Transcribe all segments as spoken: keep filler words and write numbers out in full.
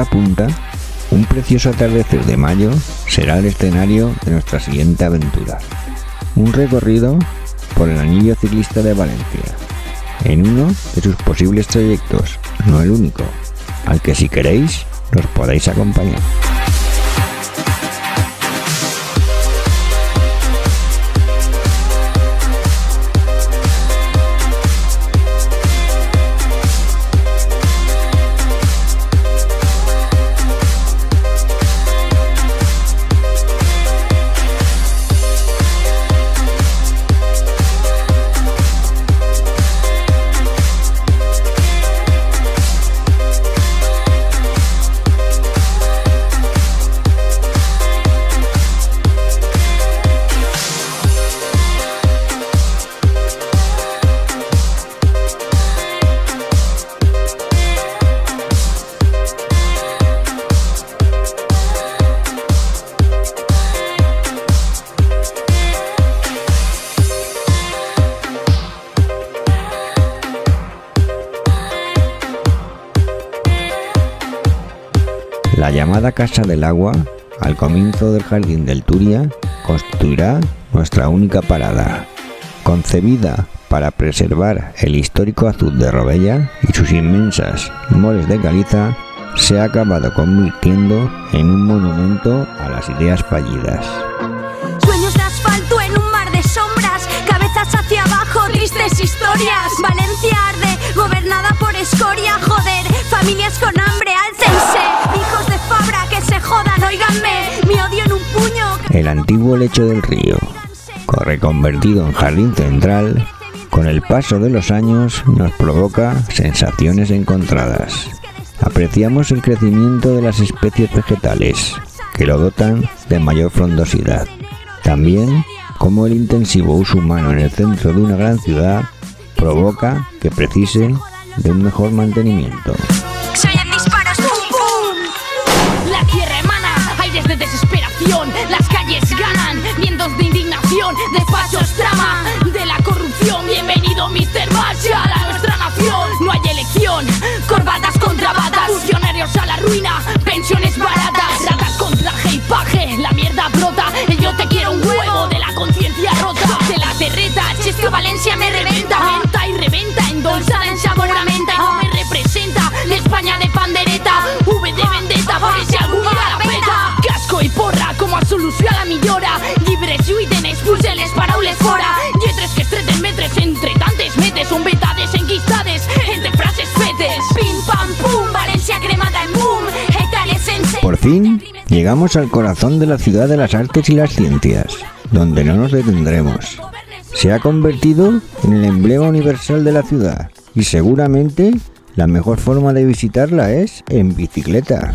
hora punta, un precioso atardecer de mayo será el escenario de nuestra siguiente aventura. Un recorrido por el anillo ciclista de Valencia, en uno de sus posibles trayectos, no el único, al que si queréis nos podéis acompañar. La llamada Casa del Agua, al comienzo del Jardín del Turia, constituirá nuestra única parada. Concebida para preservar el histórico azul de Robella y sus inmensas moles de caliza, se ha acabado convirtiendo en un monumento a las ideas fallidas. Sueños de asfalto en un mar de sombras, cabezas hacia abajo, tristes historias. Valencia arde, gobernada por escoria, joder, familias con hambre, álcense. Hijos de Fabra, que se jodan, óiganme, mi odio en un puño. El antiguo lecho del río, reconvertido en jardín central, con el paso de los años nos provoca sensaciones encontradas. Apreciamos el crecimiento de las especies vegetales, que lo dotan de mayor frondosidad. También, como el intensivo uso humano en el centro de una gran ciudad provoca que precise de un mejor mantenimiento. Se oyen disparos, pum pum. La tierra emana aires de desesperación, las calles ganan vientos de indignación, despachos trama de la corrupción. Bienvenido mister Marshall a nuestra nación. No hay elección, corbatas contra batas, funcionarios a la ruina, pensiones baratas, ratas con traje y paje, la mierda brota. El yo te quiero un huevo de la conciencia rota, de la terreta, Chesco Valencia me reventa, venta y reventa, endulzada en sabor a menta y no me representa. La España de pandereta, V de vendetta, por si algún día la peta. Casco y porra, como a solución a la millora, llibres lluiten, expulsen-les paraules fora. Lletres que estreten metres entre tantes metes, son vetades enquistades entre frases fetes. Pim pam pum, Valencia cremada en boom, hectáreas sense. Por fin, llegamos al corazón de la ciudad de las artes y las ciencias, donde no nos detendremos. Se ha convertido en el emblema universal de la ciudad y seguramente la mejor forma de visitarla es en bicicleta.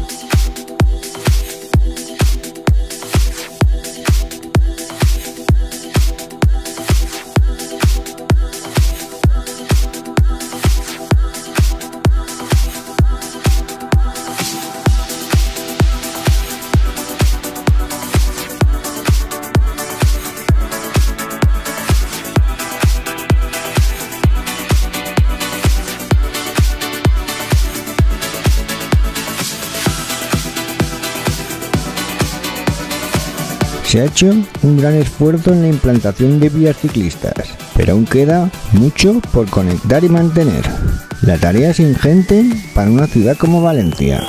Se ha hecho un gran esfuerzo en la implantación de vías ciclistas, pero aún queda mucho por conectar y mantener. La tarea es ingente para una ciudad como Valencia.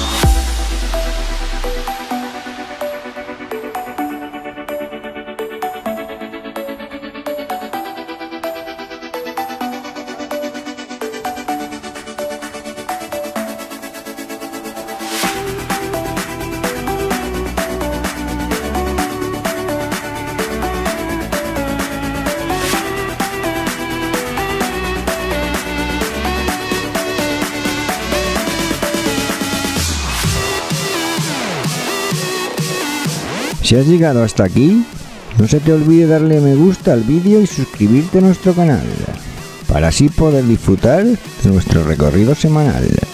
Si has llegado hasta aquí, no se te olvide darle me gusta al vídeo y suscribirte a nuestro canal, para así poder disfrutar de nuestro recorrido semanal.